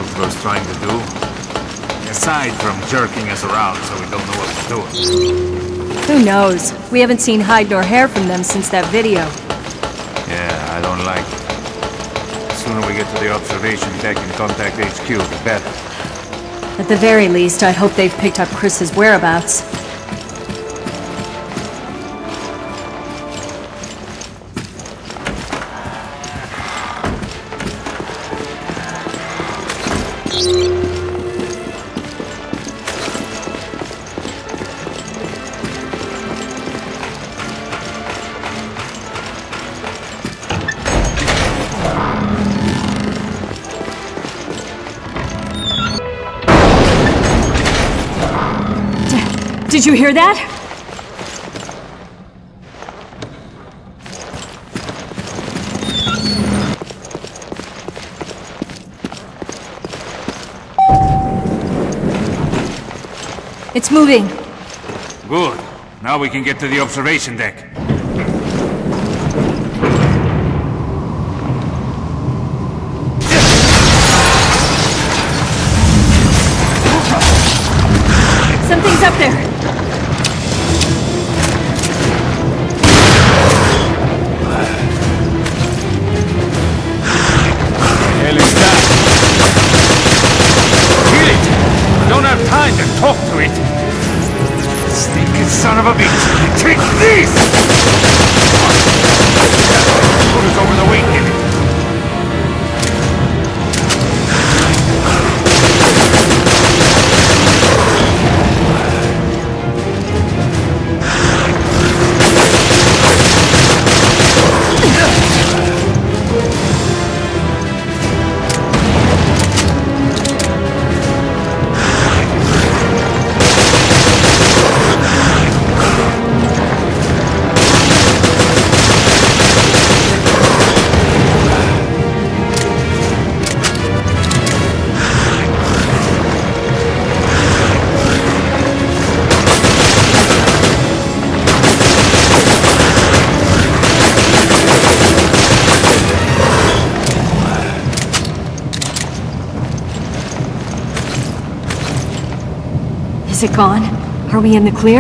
Outpost trying to do? Aside from jerking us around so we don't know what we're doing. Who knows? We haven't seen hide nor hair from them since that video. Yeah, I don't like it. The sooner we get to the observation deck and contact HQ, the better. At the very least, I hope they've picked up Chris's whereabouts. Did you hear that? It's moving. Good. Now we can get to the observation deck. Something's up there. Time to talk to it! Stinking son of a bitch! Take this! Put us over the weekend. Is it gone? Are we in the clear?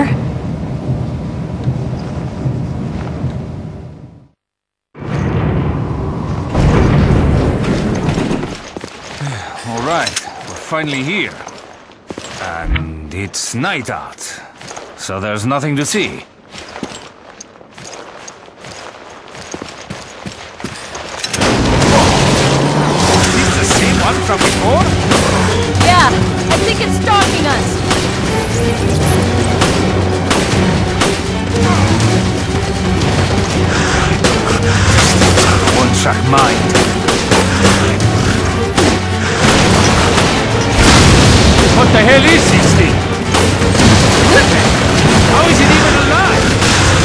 All right, we're finally here. And it's night out, so there's nothing to see. Is this the same one from before? Yeah, I think it's stalking us. One-track mind. What the hell is this thing? How is it even alive?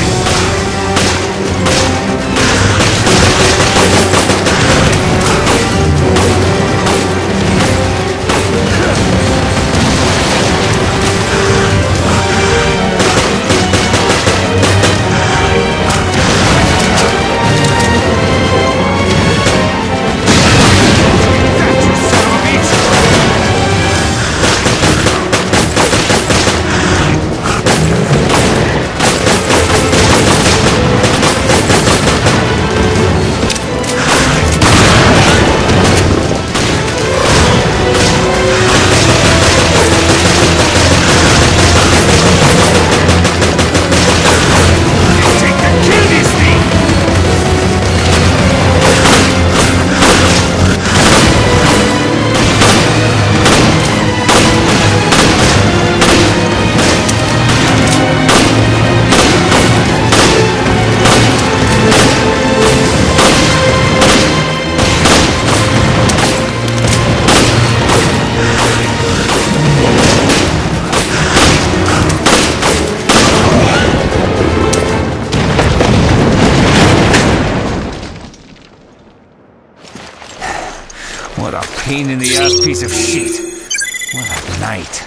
What a pain in the ass piece of shit. What a night.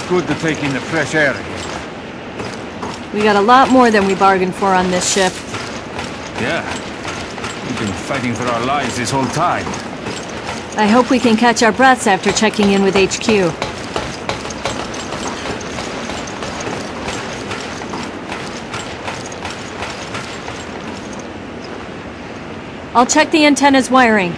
Good to take in the fresh air again. We got a lot more than we bargained for on this ship. Yeah. We've been fighting for our lives this whole time. I hope we can catch our breaths after checking in with HQ. I'll check the antenna's wiring.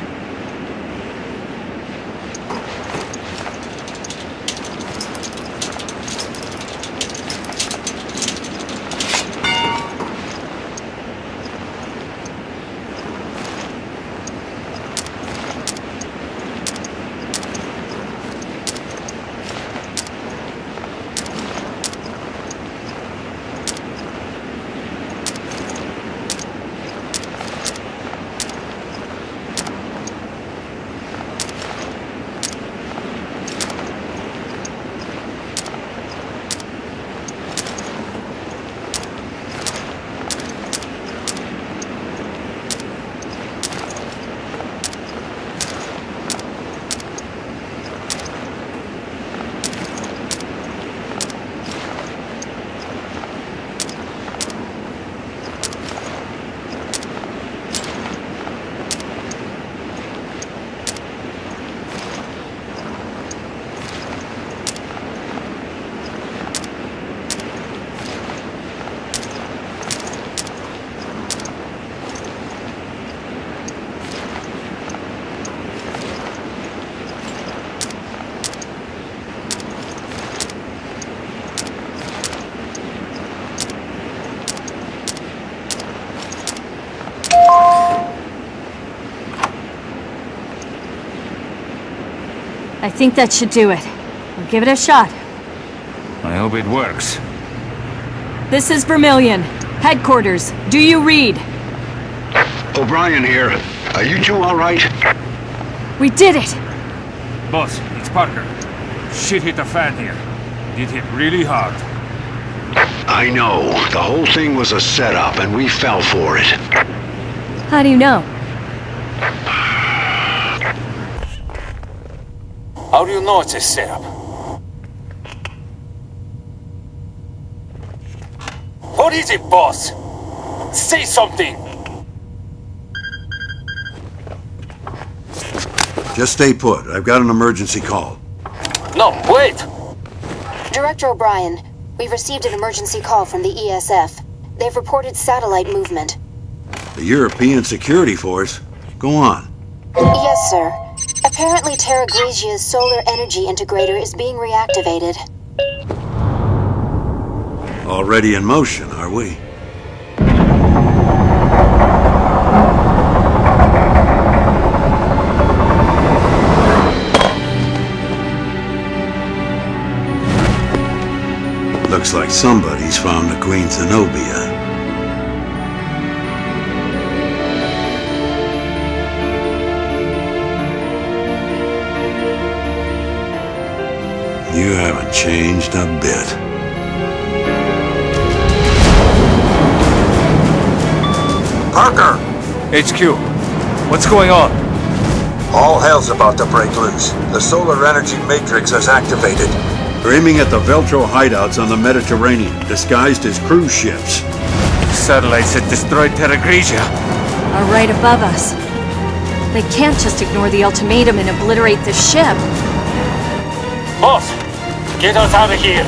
I think that should do it. We'll give it a shot. I hope it works. This is Vermilion. Headquarters. Do you read? O'Brien here. Are you two all right? We did it! Boss, it's Parker. Shit hit the fan here. It hit really hard. I know. The whole thing was a setup, and we fell for it. How do you know? How do you know it's a setup? What is it, boss? Say something! Just stay put. I've got an emergency call. No, wait! Director O'Brien, we've received an emergency call from the ESF. They've reported satellite movement. The European Security Force? Go on. Yes, sir. Apparently Terra Grigia's solar energy integrator is being reactivated. Already in motion, are we? Looks like somebody's found the Queen Zenobia. You haven't changed a bit. Parker! HQ, what's going on? All hell's about to break loose. The solar energy matrix is activated. They're aiming at the Veltro hideouts on the Mediterranean, disguised as cruise ships. Satellites had destroyed Terra Grigia. Are right above us. They can't just ignore the ultimatum and obliterate the ship. Boss, get us out of here!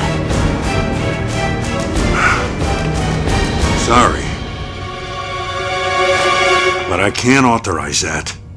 Sorry. But I can't authorize that.